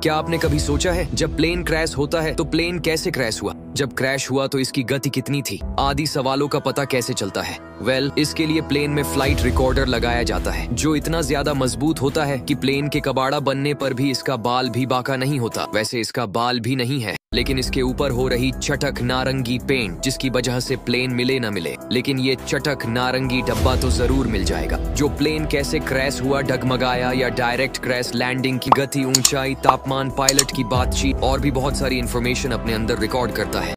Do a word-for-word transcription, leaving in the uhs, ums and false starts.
क्या आपने कभी सोचा है जब प्लेन क्रैश होता है तो प्लेन कैसे क्रैश हुआ, जब क्रैश हुआ तो इसकी गति कितनी थी, आदि सवालों का पता कैसे चलता है? वेल well, इसके लिए प्लेन में फ्लाइट रिकॉर्डर लगाया जाता है जो इतना ज्यादा मजबूत होता है कि प्लेन के कबाड़ा बनने पर भी इसका बाल भी बांका नहीं होता। वैसे इसका बाल भी नहीं है, लेकिन इसके ऊपर हो रही चटक नारंगी पेंट जिसकी वजह से प्लेन मिले न मिले, लेकिन ये चटक नारंगी डब्बा तो जरूर मिल जाएगा जो प्लेन कैसे क्रैश हुआ, डगमगाया या डायरेक्ट क्रैश, लैंडिंग की गति, ऊंचाई, तापमान, पायलट की बातचीत और भी बहुत सारी इंफॉर्मेशन अपने अंदर रिकॉर्ड करता है।